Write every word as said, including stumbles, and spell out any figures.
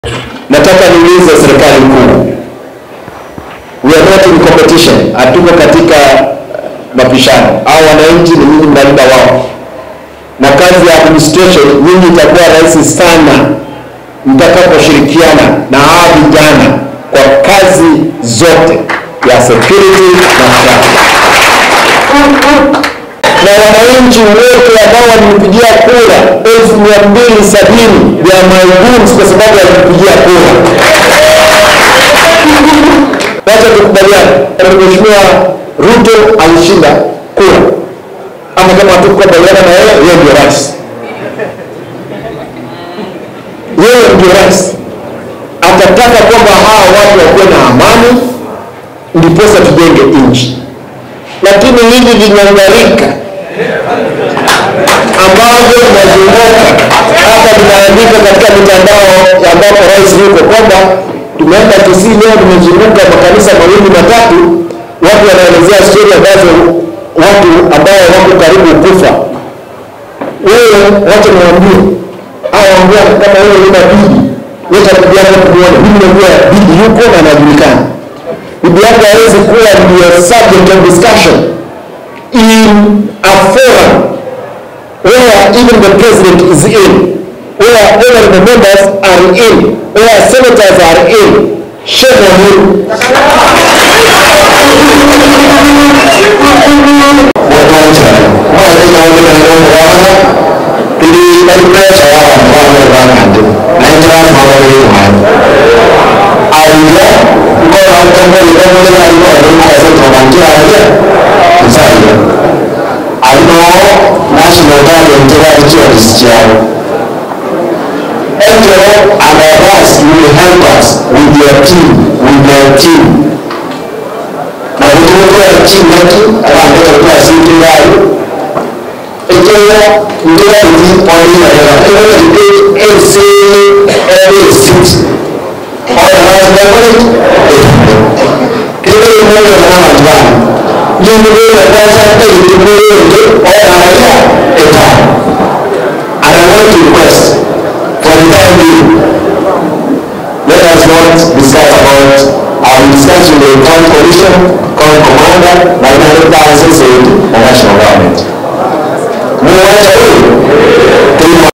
Nataka niulize serikali kuu. We are not in competition. Hatuko katika mapishano. Hao wananchi ni nyinyi mnalinda wao. Na kazi ya administration nyinyi itakuwa rahisi sana mtakaposhirikiana na hao vijana kwa kazi zote ya security na traffic. Na wananchi wote ambao walipigia kura elfu mia mbili sabini ya maiguns kwa sababu walipigia kura. Wacha tukubaliane, Mheshimiwa Ruto alishinda kura. Ama kama hatukubaliana na yeye, yeye ndio rais. Yeye ndio rais. Atataka kwamba hawa watu wakuwe na amani, ndiposa tujenge nchi. Lakini hivi vinyangarika ambavyo vinazunguka hata vinaandika katika mitandao ambapo rais yuko kwamba tumeenda Kisii leo, tumezunguka makanisa mawili matatu, watu wanaelezea story ambazo watu ambao wako karibu kufa. Wewe wacha niwaambie, hao ambao kama wewe una bibi, wewe utakuja kuona mimi najua bibi yuko na anajulikana. Bibi yako hawezi kuwa ndio subject of discussion in a forum where even the president is in, where honorable members are in, where senators are in. Shame on you. National Guard and Territory and our you will help us with your team, with your team. Now we will go to team making around the class in the line. It is only every six. All the last level, even more than one. You will be a person you will all our a time. And I want to request for the time being, let us not discuss about our discussion with the current coalition, current commander, nine hundred thousand said the national government. No matter who.